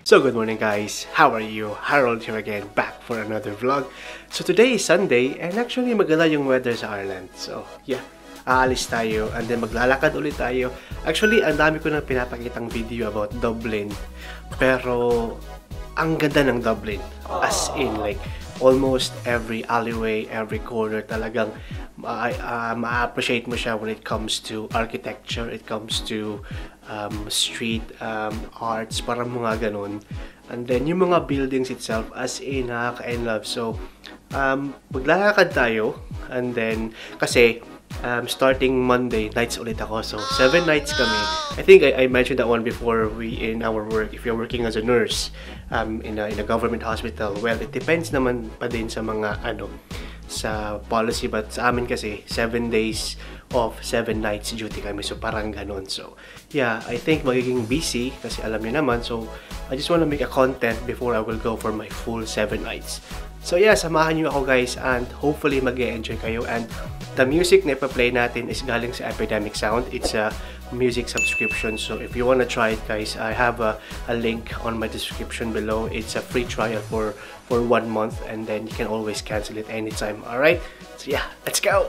So good morning guys, how are you? Harold here again, back for another vlog. So today is Sunday and actually maganda yung weather sa Ireland. So yeah, aalis tayo and then maglalakad ulit tayo. Actually, ang dami ko nang pinapakitang video about Dublin. Pero ang ganda ng Dublin. As in like almost every alleyway, every corner talagang ma-appreciate mo siya when it comes to architecture, it comes to street arts, parang mga ganun. And then yung mga buildings itself, as in nakaka-love. So maglalakad tayo and then kasi starting Monday, nights ulit ako. So 7 nights kami. I think I mentioned that one before in our work. If you're working as a nurse in a government hospital, well, it depends naman pa din sa mga sa policy, but sa amin kasi 7 days off, 7 nights duty kami, so parang ganon. So yeah, I think magiging busy kasi alam niyo naman, so I just want to make a content before I will go for my full 7 nights. So yeah, samahan niyo ako guys and hopefully mag-e-enjoy kayo. And the music na ipa-play natin is galing sa Epidemic Sound. It's a music subscription, so if you wanna try it guys, I have a link on my description below. It's a free trial for 1 month and then you can always cancel it anytime. Alright, so yeah, let's go!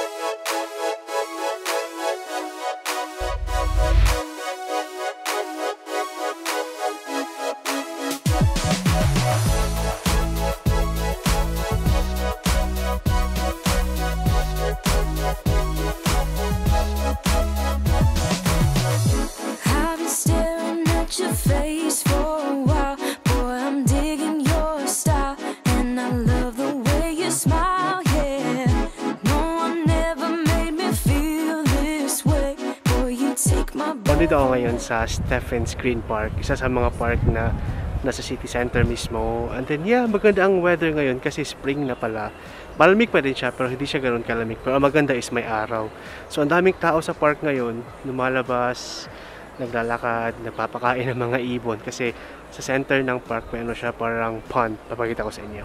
Dito ako ngayon sa Stephen's Green Park, isa sa mga park na nasa city center mismo. And then yeah, maganda ang weather ngayon kasi spring na pala. Malamig pa din siya pero hindi siya ganoon kalamig. Pero ang maganda is may araw. So ang daming tao sa park ngayon, lumalabas, naglalakad, nagpapakain ng mga ibon kasi sa center ng park may siya, parang pond. Papakita ko sa inyo.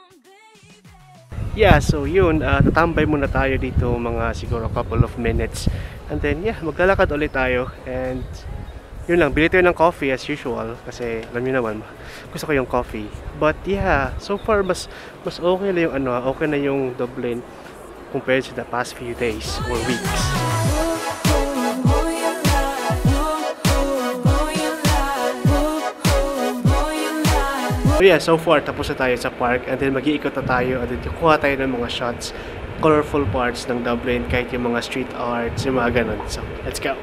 Yeah, so yun, tatambay muna tayo dito mga siguro couple of minutes. And then yeah, maglalakad ulit tayo. And yun lang, bili tayo ng coffee as usual. Kasi alam niyo naman, gusto ko yung coffee. But yeah, so far mas okay na yung okay na yung Dublin compared to the past few days or weeks. So yeah, so far tapos na tayo sa park and then mag-iikot na tayo and then kukuha tayo ng mga shots, colorful parts ng Dublin, kahit yung mga street arts, yung mga ganun. So, let's go!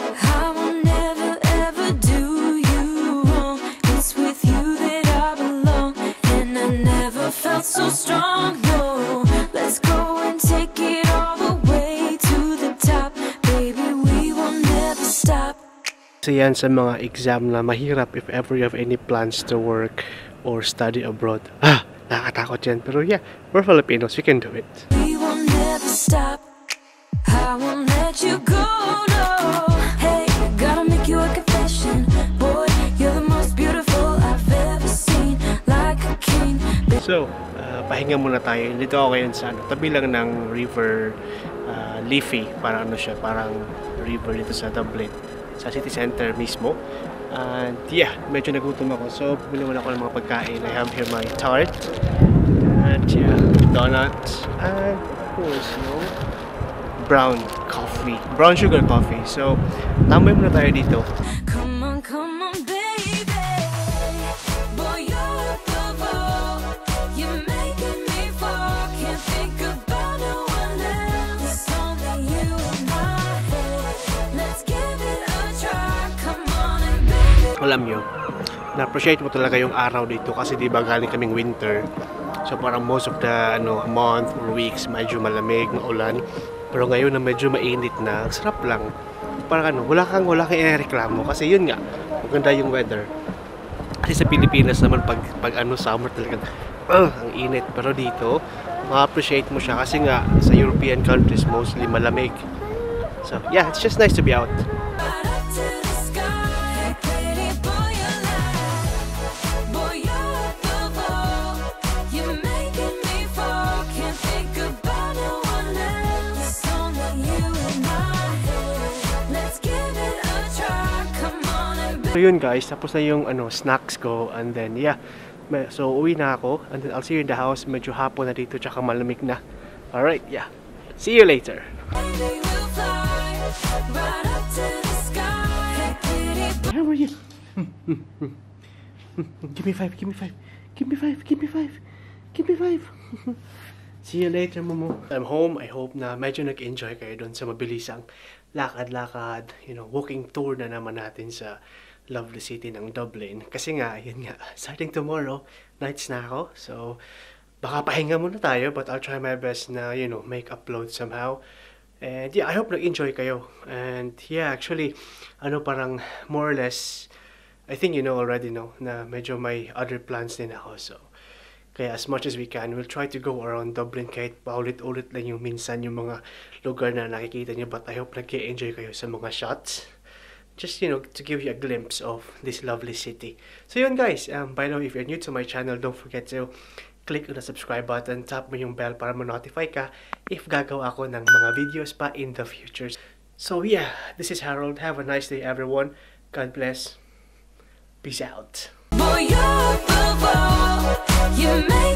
So strong, no. Let's go and take it all the way to the top. Baby, we will never stop. So yan sa mga exam na mahirap if ever you have any plans to work or study abroad. Nakakatakot yan. Pero yeah, we're Filipinos, we can do it. We will never stop. I won't let you go, no. Hey, gotta make you a confession. Boy, you're the most beautiful I've ever seen. Like a king. So, pahinga muna tayo. Dito ako ngayon sa tabi lang ng river Liffey. Parang siya, parang river dito sa Dublin. Sa city center mismo. And yeah, medyo nagutom ako. So, bumili muna ako ng mga pagkain. I have here my tart. And yeah, donuts. And of course, brown coffee. Brown sugar coffee. So, tambay muna tayo dito. Come on, baby. Boy, you're the ball. You're making me fall. Can't think about no one else. Only you in my head. Let's give it a try. Come on and baby. Alam nyo, na-appreciate mo talaga yung araw dito kasi di ba galing kaming winter. So parang most of the month or weeks medyo malamig, maulan. Pero ngayon na medyo mainit na, sarap lang. Parang wala kang ireklamo kasi yun nga, maganda yung weather. Kasi sa Pilipinas naman pag summer talagang ang init. Pero dito, ma-appreciate mo siya kasi nga sa European countries mostly malamig. So yeah, it's just nice to be out. So yun guys, tapos na yung snacks ko, and then yeah, so uwi na ako, and then I'll see you in the house. Medyo hapon na dito, tsaka malamig na. Alright, yeah, see you later. How are you? Give me 5, give me 5, give me 5, give me 5, give me 5. See you later, Momo. I'm home. I hope na medyo nag-enjoy kayo doon sa mabilisang lakad-lakad, walking tour na naman natin sa lovely city ng Dublin. Kasi nga, yun nga, starting tomorrow, nights na ako. So, baka pahinga muna tayo, but I'll try my best na, make upload somehow. And yeah, I hope nag-enjoy kayo. And yeah, actually, parang more or less, I think you know already, no, na medyo may other plans din ako. So, kaya as much as we can, we'll try to go around Dublin kahit paulit-ulit lang yung minsan yung mga lugar na nakikita nyo. But I hope nag-enjoy kayo sa mga shots. Just, to give you a glimpse of this lovely city. So yun guys, by the way, if you're new to my channel, don't forget to click on the subscribe button, tap mo yung bell para ma-notify ka if gagawa ako ng mga videos pa in the future. So yeah, this is Harold. Have a nice day everyone. God bless. Peace out. Boy, you're the ball. You